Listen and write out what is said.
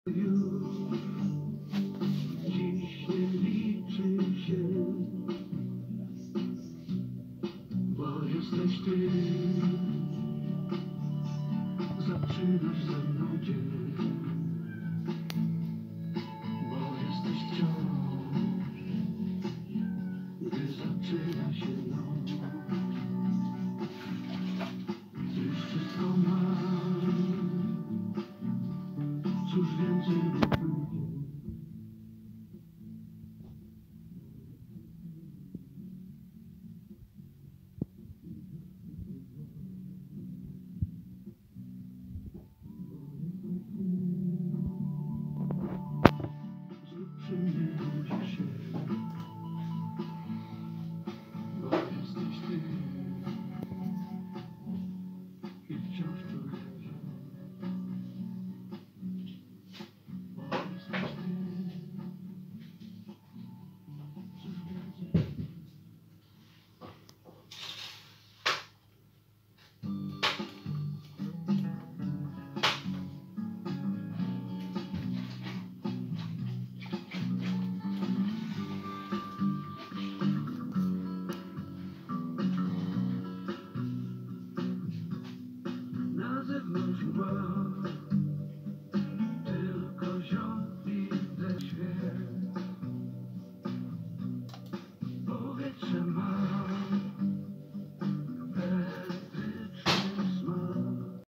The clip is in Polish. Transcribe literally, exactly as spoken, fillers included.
Już dziś nie liczy się, bo jesteś ty. Zaczynasz ze mną dzień, bo jesteś wciąż, gdy zaczyna się noc. Już wszystko mam, cóż więcej